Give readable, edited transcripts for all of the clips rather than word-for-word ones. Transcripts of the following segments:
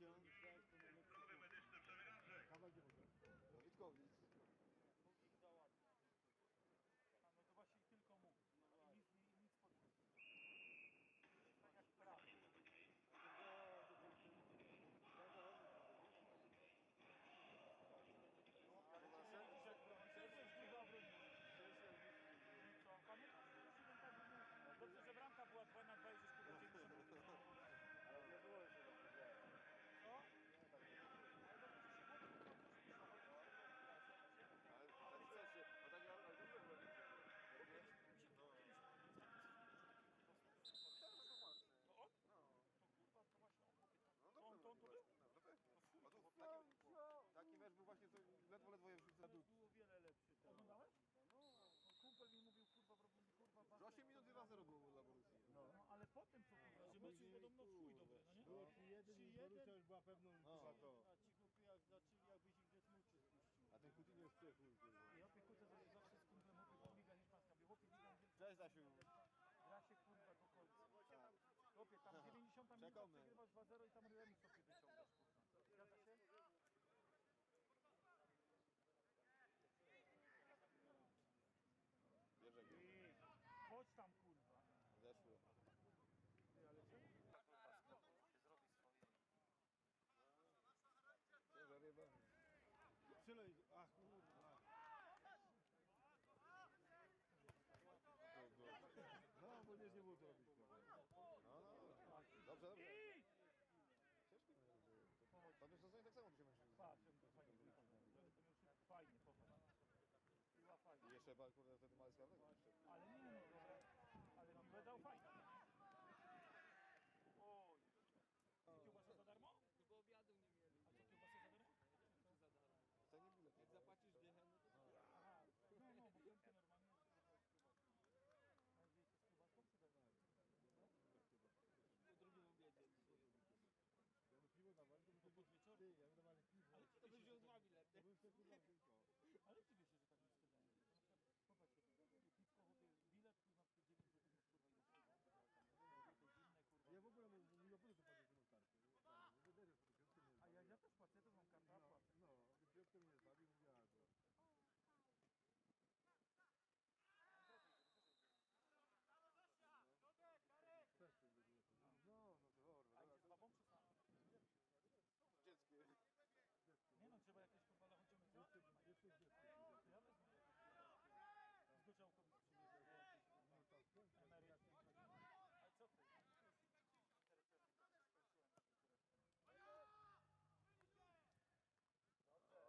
milion. Kawałek gdzie może? No Witkowic. Mógł ich załatwić. A no to właśnie tylko mógł. I nic potrzebne. Tak jak prawo. Dobrze, że bramka była 2 na 2 i żeś kurwa 90 minut. Ale nie było jeszcze tak powiedziałem. Co? Nie, tak nie było. Ale dobrze, że się chłopcy kurwa wyszli. Ale tak chcesz się, no tak ja nie byłem nigdy. No on? No. To kurwa, to właśnie on chłopie. No To on to był? No to pewnie. No fuj, A tu to taki mecz był właśnie, to ledwo je wrzucę. było wiele lepszy. Oglądałeś? No, kumpel mi mówił kurwa, robili kurwa. Że 8 minut 2-0 było dla Borussii. No, ale potem co kurwa, że mecz już podobno w chuj dobry, no nie? Było 3-1 i Borussia już była pewną chyba to. A ci chłopy jak zaczęli, jakbyś ich ze smuczy spuścił. A ten Coutinho już przechód. Ja piekuję zawsze z kumplem mówię, Liga Hiszpańska, mówię, chłopie, Liga Angielska. Cześć Zasiu. Gra się kurwa do końca. Chłopie, tam 90 minut Czekamy. przegrywasz 2-0 i tam remis sobie wyciągasz, kurwa. Zgadza się? Bierze go. I chodź tam kurwa. Zeszły. Ty, ale czemu? Ciężar jebany. Przylej, ach kurwa. No, bo nie było co robić. No, dobrze, dobrze. I! Ciężko. Tam już sezonie tak samo tu się męczyli. Patrz, fajnie, popatrz. Była fajnie. I jeszcze kurde wtedy mały skarbek jeszcze. Ale nie, no dobra. Ale piłę dał fajnie. Oj. Kiełbasa za darmo? Bo obiadu nie mieli. A co, kiełbasa za darmo? Za darmo. Cenie bilet. Jak zapłacisz dychę, no to Aha, no, bo piątkę normalnie jest kiełbasa. A gdzieś to z kiełbasą czy bez? po drugim obiedzie. Jakby piwo dawali, to by Pod wieczór? ty, jakby dawali piwo. Ale To dziwię byś się, wziął że dwa tak, bilety. To bym sobie kurwa tylko. ale dziwię się, że tak nie sprzedają. Na przykład, popatrzcie, piwko, chłopie, bilet plus na przykład 9 zł, kurwa, ile piwa. To inne, kurwa. Ja w ogóle w Liverpoolu to płacę tą kartę. Nie wierzę, że to piątkę nie jest. A ja też płacę, to mam kartę, a płacę. No, piątkę mnie nie zbawił, mówię, a to. Przestań do mnie. No, no to A dobra. idzie z babą czy sam? Dzieckie. Nie no, trzeba jakieś kurwa lachocie mieć. Jesteś dzieckiem. To ja wezmę jakieś z Gorzałkowic przyjeżdżę. Emeryt. Ale co ty? 4 kwiaty skończyłem takie kureczki. Dobrze.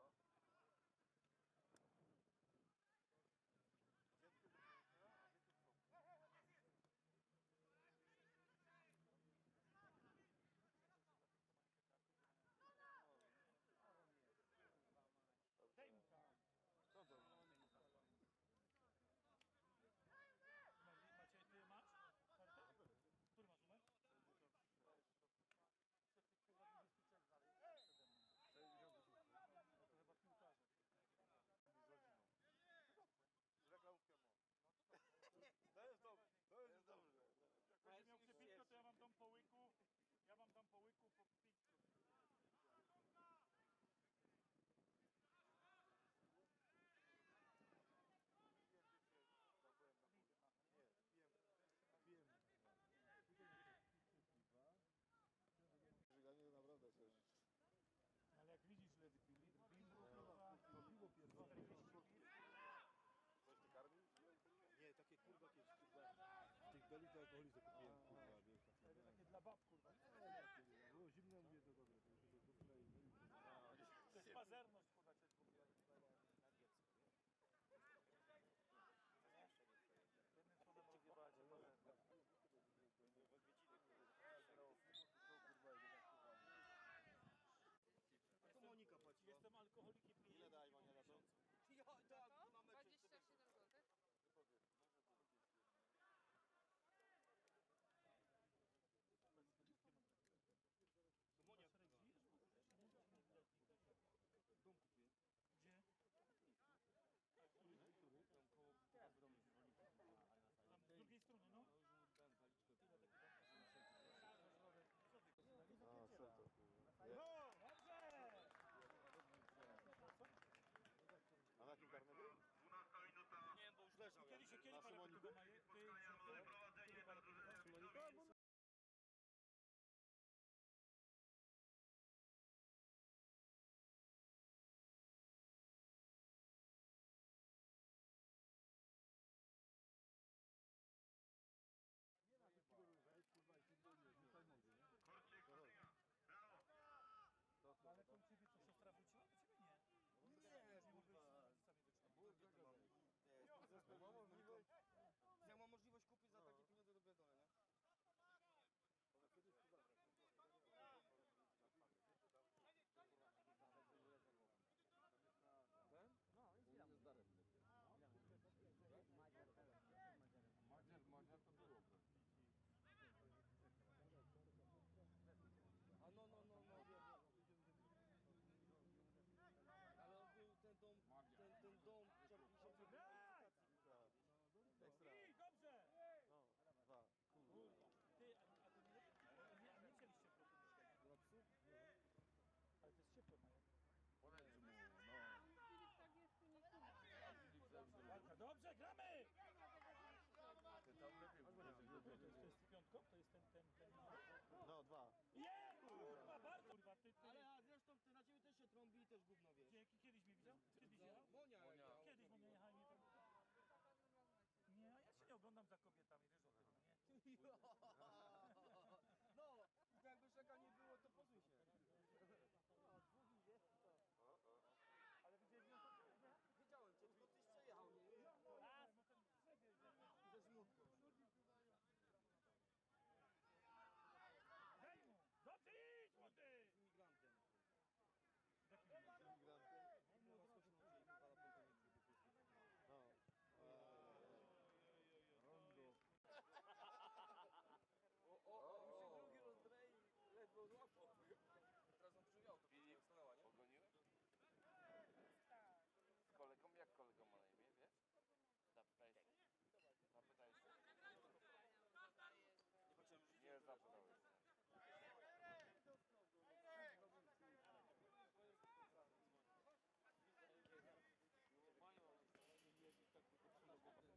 Dziecko do końca, a wiecie skąd? Daj mu tam. Co to? Macie, ty masz kartę? Który masz numer? 423 dalej przede mną. 66. No to chyba piłkarze. Z rodziną. Z reklamówkę mo. To jest dobrze. To jest dobrze. Jak będzie miał przepisko, to ja wam dam po łyku. Ja wam dam po łyku, po pizzku. Wiem. Żyganie to naprawdę coś. Ale jak widzisz, ile wypił litr windu, kurwa, To piwo pierdolone. 40 Coś ty karmił? Nie, takie kurwa jakieś kurwa. W tych belitach alkoholicznych kupiłem kurwa, wiesz, takie. takie dla bab, kurwa. Było zimne, mówię, to dobre, to już się to tutaj To jest pazerność, kurwa, cię zgubiła. Jednym słowem rozjebała cię pazerność. A to Monika płaci. Jestem alkoholikiem, piję. Ile daj Monia na to? Ja, tak, mamy 27 zł. To jest 20 metrów. też gówno wiesz. Dzięki, kiedyś mnie widział? Kiedyś jechał? Monia jak jechał. Kiedyś, bo nie jechałem nie to... Nie, ja się nie oglądam za kobietami, wiesz o tym, no nie? No, jakby szaka nie było, to pozuj się. Ale widzieli ją to nie? Wiedziałem cię, tylko tyś przejechał, nie? A, bo ten przebieg, Ze smutką. daj mu! Dobrze idź, młody! Imigrantem. Imigrantem. No, to coś nauczyli, pana polkowicy. No. Rondo. Już się drugi rozdrej i ledwo złapał. Teraz on przyjął, to Filip stanęła, nie? Pogoniłeś? Z kolegą? Jak kolega ma na imię, wiesz? Zapytaj się. Zapytaj się. Nie patrzyłem, że Nie zapytałeś się. mają, nie jakiś tak tylko przylogowy.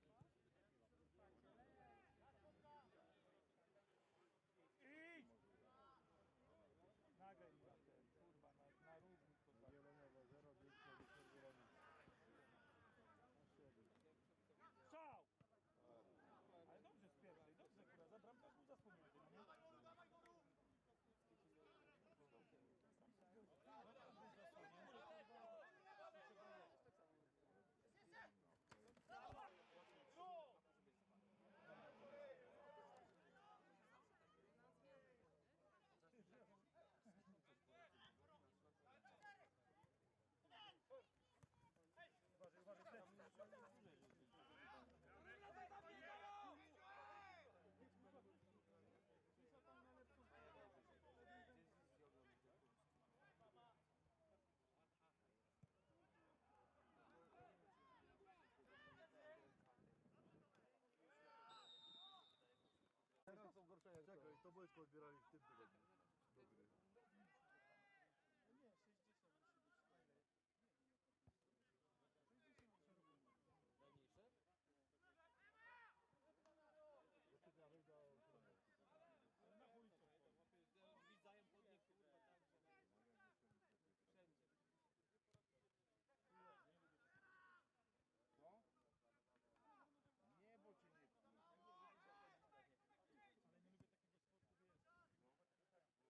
Idź! Nagraj mi na ten, kurwa, na równik to tak. Zielonego 0, 200, zielonych. Strzał! Ale dobrze z pierwszej, dobrze, kurwa, za bramkarz mu zasłonięty, no nie? Uważaj, plecy. Teraz są gorsze jak czekaj, to boisko odbierali w tym tygodniu. Do gry. Nie, 60 musi być. Najmniejsze? Jeszcze ja wyjdę o Ale na chuj to. Widzają pod nich, kurwa, tak, że wszędzie. Co? Nie, bo cię nie wpuszczę. Ale nie lubię takiego sportu, wiesz.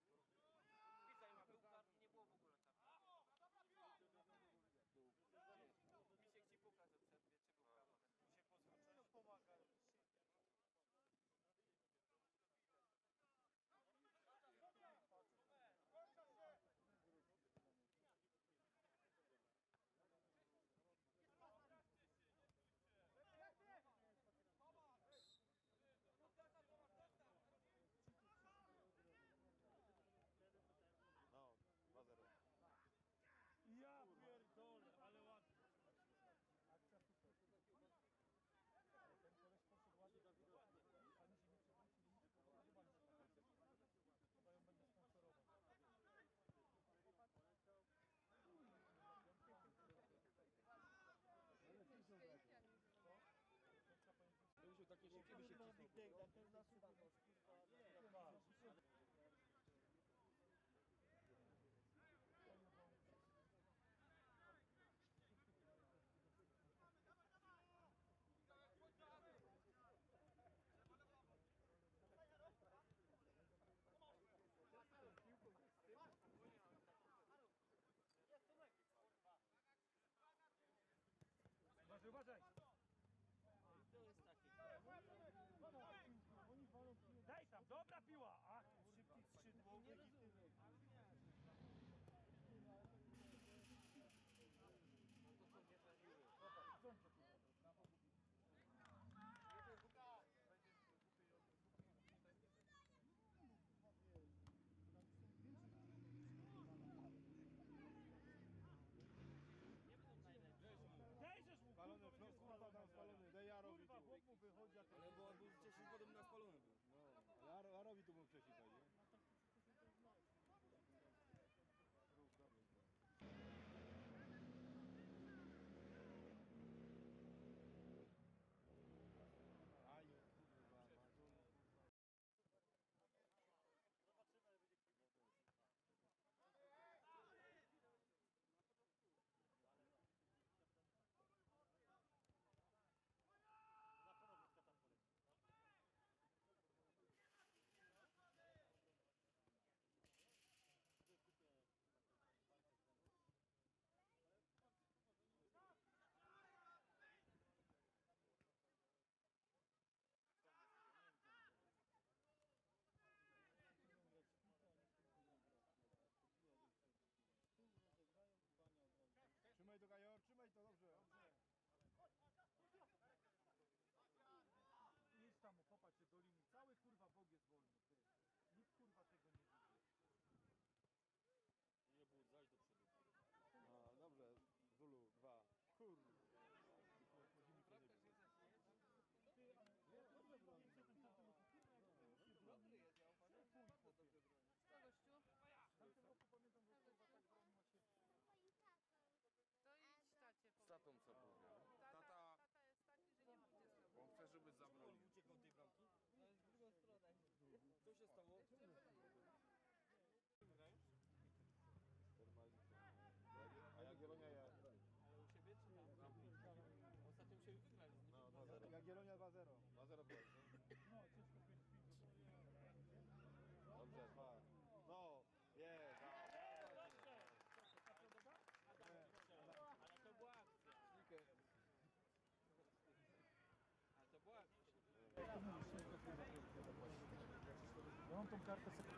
Ja mam tą kartę sobie.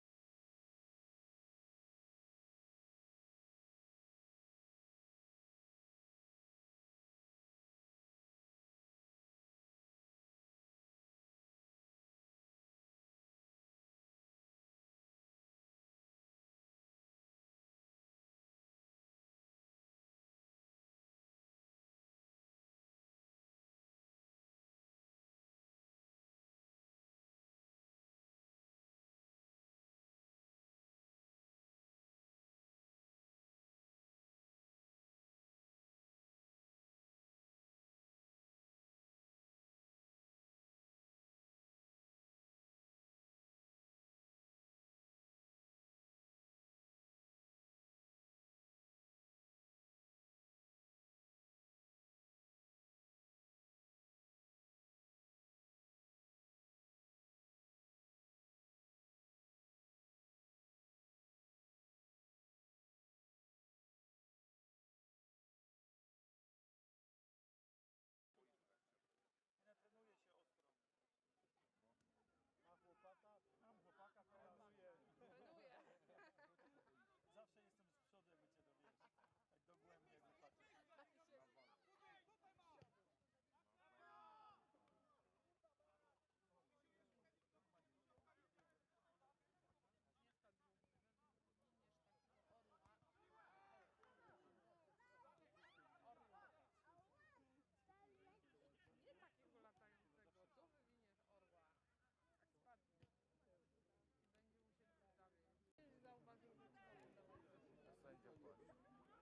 Trenuje się ostro. Ma chłopaka? Mam chłopaka, trenuje. Trenuje. Zawsze jestem z przodu, jakby cię dowiesz. Tak dogłębnie jakby patrzeć. Agnieszka drugi, winiesz takiego orła. Nie takiego latającego, tu wywiniesz orła. Tak spadnie. I będzie mu się przedstawić. Zauważył, że człowiek dawał. Sędzia płaci.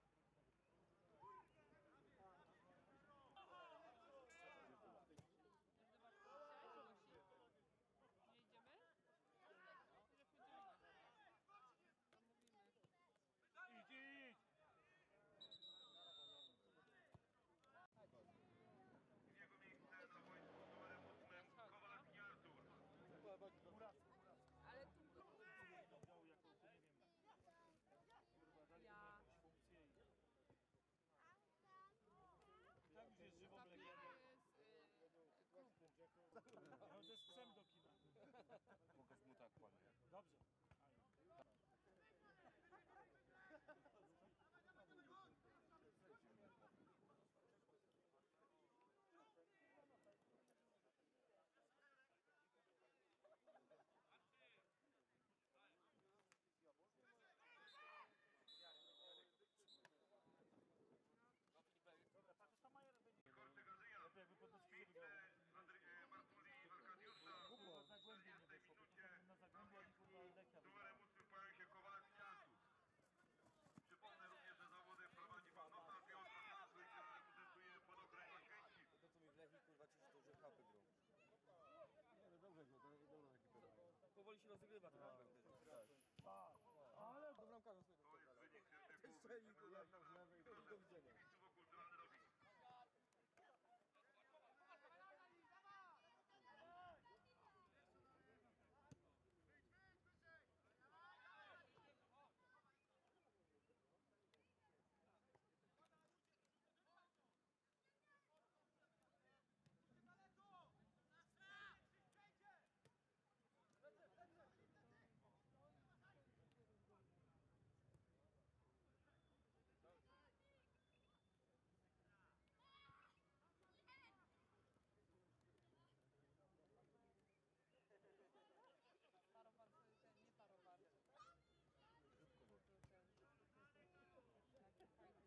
Nazywasz to dzisiaj? Nie idziemy? Że pójdziemy na to. Zamówimy. Idź, idź! Jego miejsce na boisku z numerem 8 Kowalski Artur. Ale tu Oddziału jako, nie wiem, kurwa, dali Ja. mu jakąś funkcję i... Tak już jest żywą zapewne legendą. jest klub. Ja chodzę z psem do kina. Pokaż mu tak, panie. Dobrze. Dobra, patrz, ta Majer będzie... Korczek Adrian. Lepiej jakby pod noski Miejsce wygrał. Bartuli Arkadiusza. Kurwa, zagłębiej nie weszło, bo potem na zagłębiu oni kurwa Lecha Z numerem 8 wpają się Kowalski Artur. Przypomnę również, że zawody prowadzi pan Notar Piotr Ochrana, który reprezentuje podokręg Oświęcim. To co mi wlechi, kurwa, czyś to, że chapy grą. Powoli się rozgrywa ten problem też. Ale To jest wynik pierwszego kulturalny Robin. Parowar to jest nie parowar. Taki fajny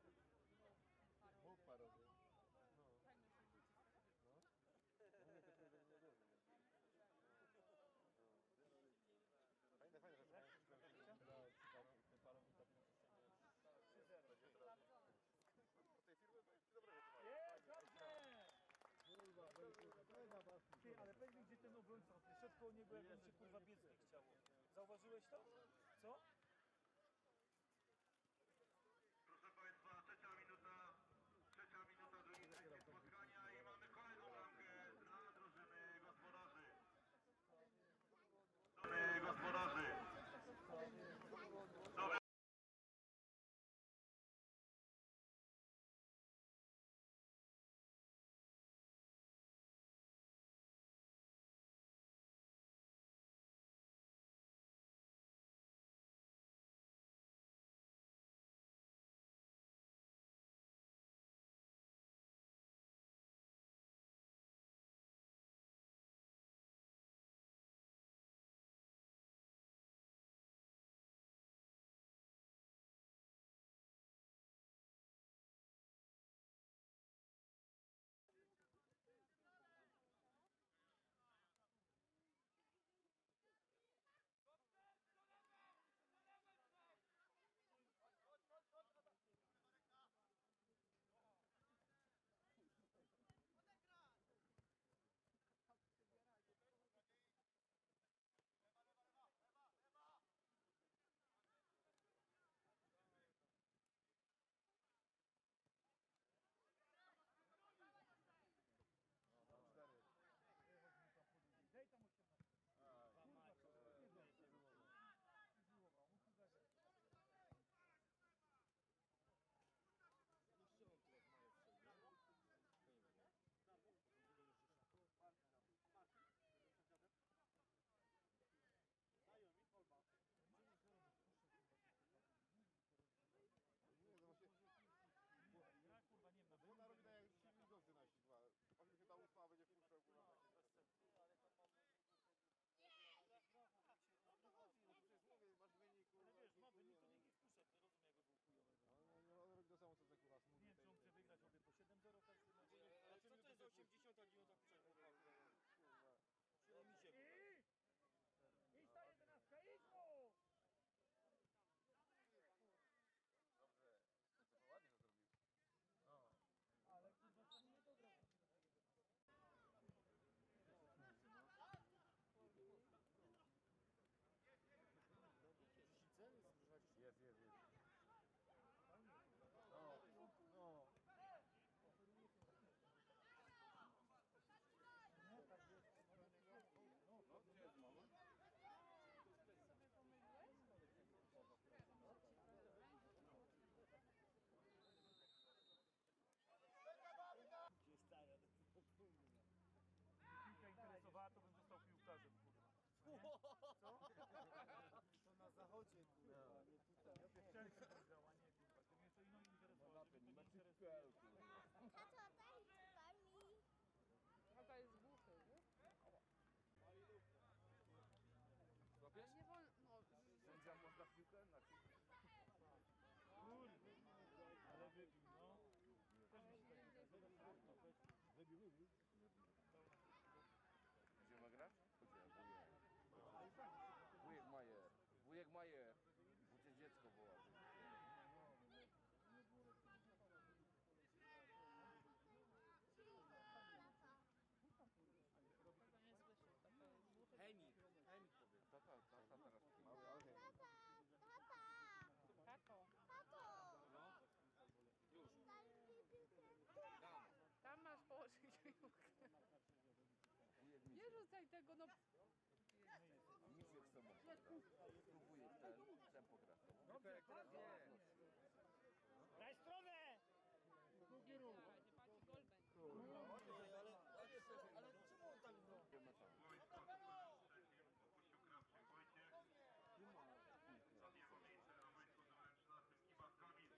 parowar. Fajny się rzuci. Fajne, fajne rzeczy. Tej firmy to jest dobre rzeczy. jest, dobrze! Ty, ale powiedz mi, gdzie ten obrońca? Szedł koło niego, jak on się kurwa biec nie chciało. Zauważyłeś to? Co? Proszę Państwa, trzecia minuta drugiej części spotkania i mamy kolejną bramkę dla drużyny gospodarzy. Drużyny gospodarzy. Dobra. Super, kurwa. Tato, daj mi. Tata jest głuchy, nie? Złapiesz? Nie wolno, no, Sędzia można w piłkę na piłkę. Kurde. Ale wybił, no. Też mi się tak wydaje. Wybił. Gdzie ma grać? Wujek Majer. Wujek Majer. Bo cię dziecko woła. tata nie słyszy, tata jest głuchy. Hejmik powie. Tata teraz mały, ale Tata, Tato, tato. No. Już. Daj mi piłkę. Dam. tam masz położyć piłkę. wujek mi Nie rzucaj tego, no. nic nie z tobą pogra. Spróbuję ten pogra z tobą. Dobrze, teraz nie. Daj stronę! Drugi ruch. Nie patrz, gol będzie. Ale czemu on tak Idziemy tam. Opuścił krawczyk Wojciech. Podjechał miejsce na boisku z numerem 13 Kiba Kamil.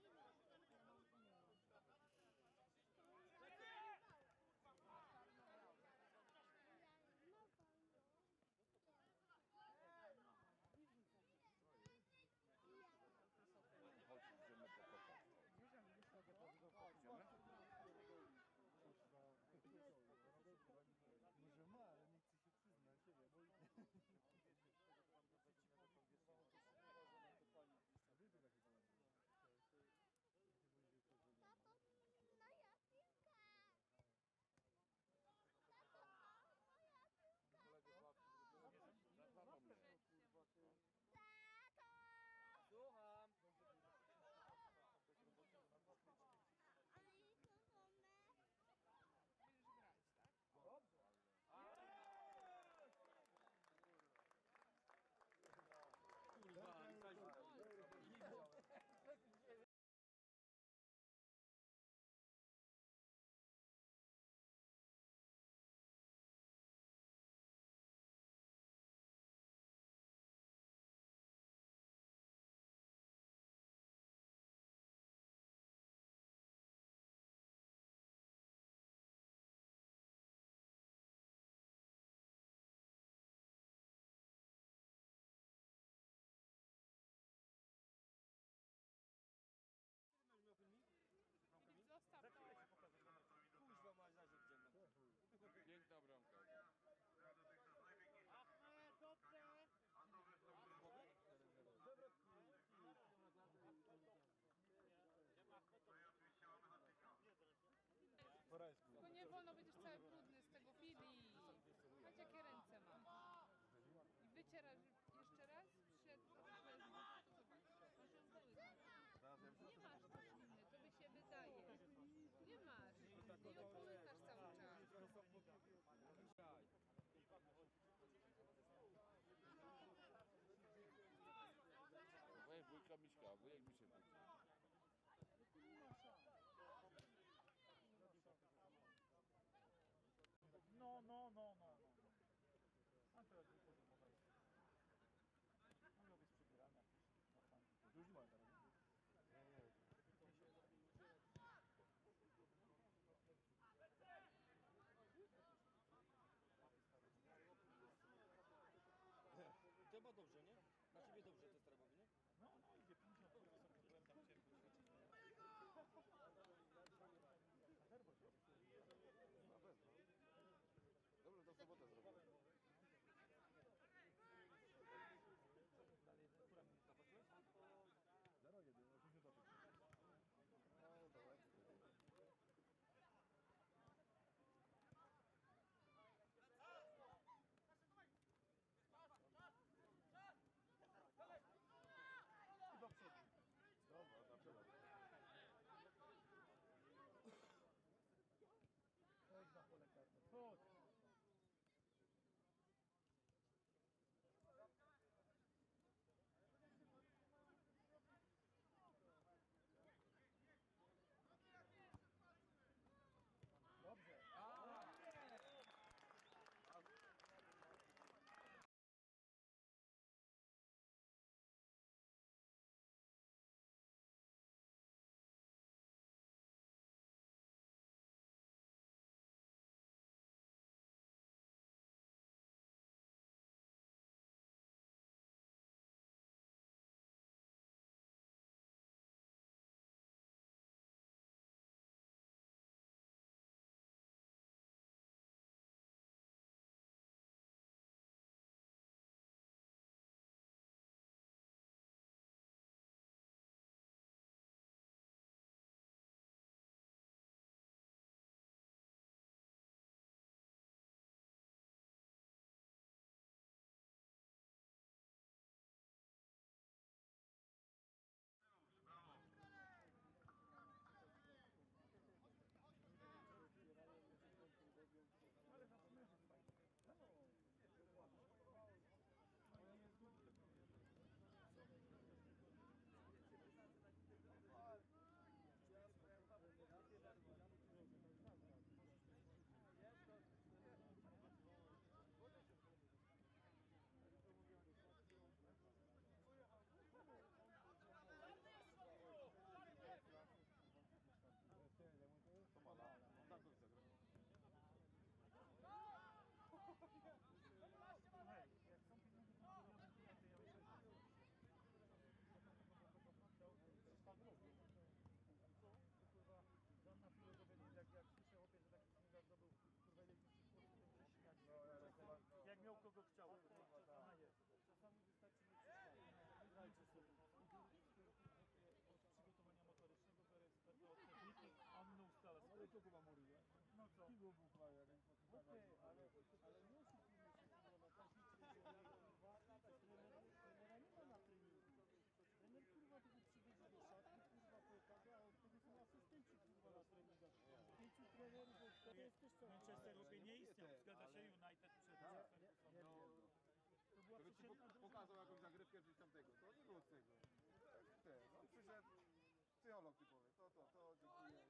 to chyba Moryja. No co? Piwo buchła, jak po tym Ale nie oszukujmy się, kurwa, no tak się trenera nie ma na treningu. Trener kurwa tylko przychodzi do szatni, kurwa pokaże, a od tego są asystenci kurwa na treningach. 5 trenerów, od 4 jest też cały Manchester City nie istniał, zgadza się, United przed To była Żeby ci przeciętna pokazał jakąś zagrywkę czy tamtego. To nie było z tego. On przyszedł, psycholog typowy. To, dziękuję.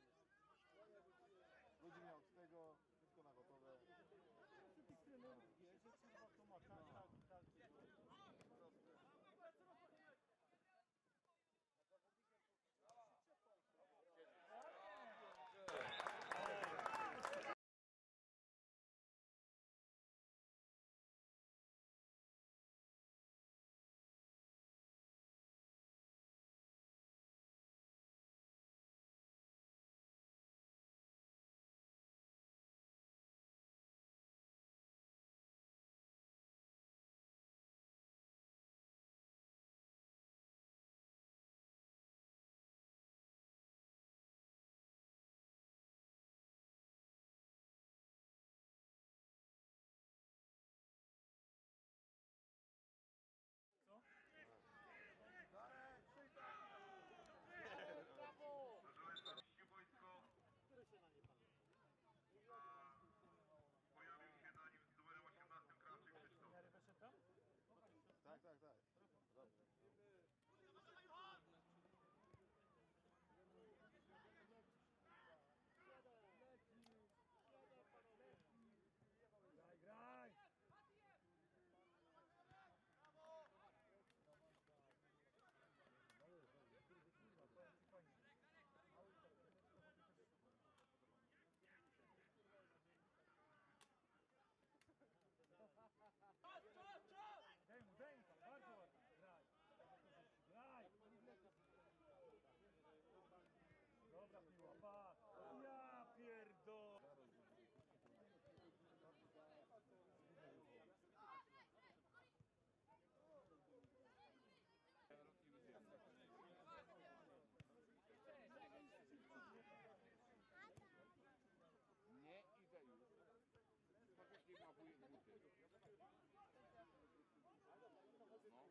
Ludzi miał z tego, wszystko na gotowe. Więcej tych trenerów wie, że kurwa to ma tak i tak. Proszę Państwa, widzicie wojsko? Pojawił się na nim z numerem 18 Krawczyk Krzysztof. Miary weszedł tam? Tak. Graj! Daj mu tam, bardzo ładnie. Graj. Graj! Dobra piła, pas. Ja pierdolę. Nie idę już. Faktycznie ma buty. No.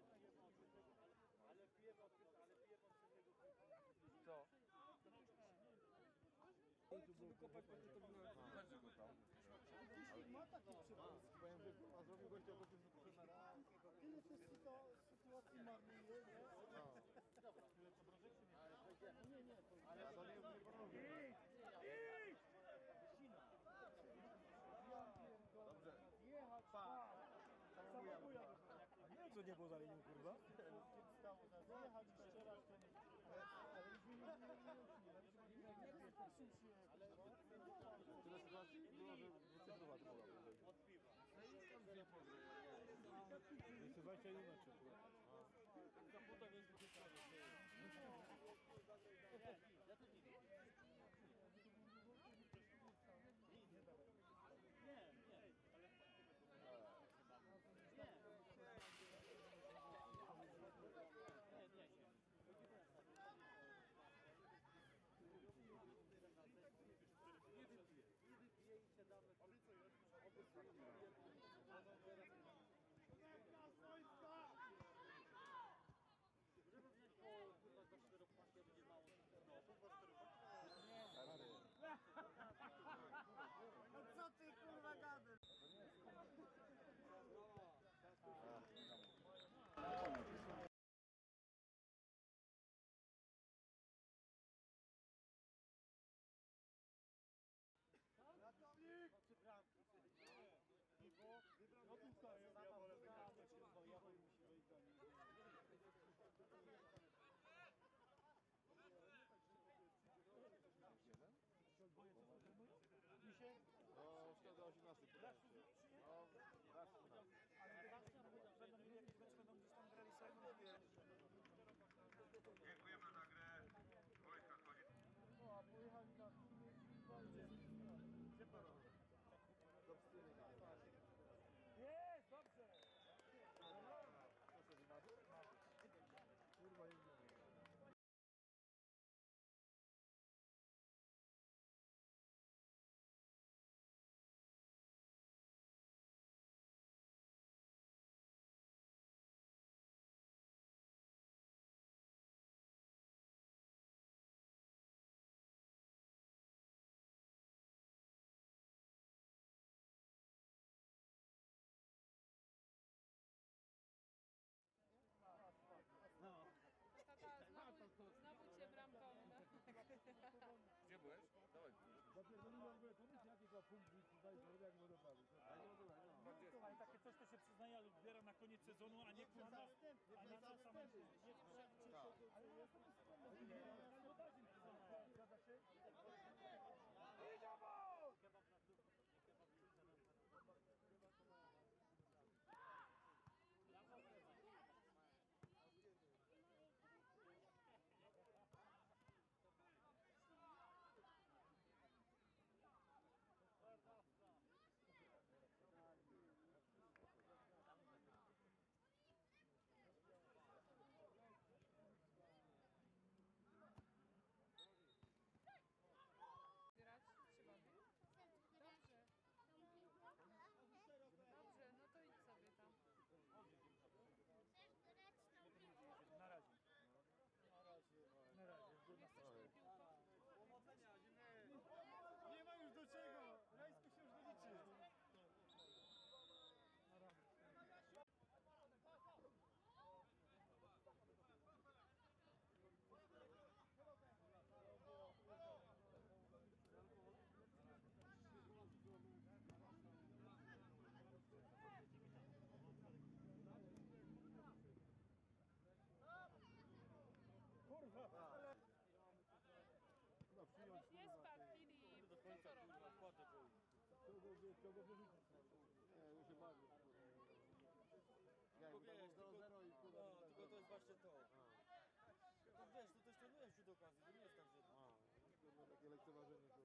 Co? Ma takie przypadki. Powiem, że a zrobił gościa po tym, że poszedł na raz. Ile to sytuacji marnuje, nie? No nie, Ja to nie porobię. Dobrze. Jechać, pa! Samochuja. Nie, co nie było za linią, kurwa? Zjechać, ścierać, to nie. Ale już nie wystraszył się. Tyle sytuacji było, że cyfrowa to mogła być. Wysywajcie nie macie, kurwa. Co ty kurwa gadasz? punkt tutaj, jak wodę bawić. Ale nie wodę bawić, no. Ale takie coś to się przyznaje, ale odbiera na koniec sezonu, a nie kurwa na sam nie przed. Tak. Ale ja to zgadza się? Zbierać? Trzeba by. Dobrze. Dobrze, no to idź sobie tam. Na razie. Na razie. Powodzenia, nie ma już do czego. Rajsku się już nie liczy. No przyjąć, Nie spadł, Filip. Co to robisz? kogo wyrzucić. Nie, już się bawię. Nie, bo tam jest 0-0 i kurwa. No, tylko to jest właśnie to. No wiesz, to też trenujesz przy okazji, to nie jest tak, że... Kurwa, takie lekceważenie.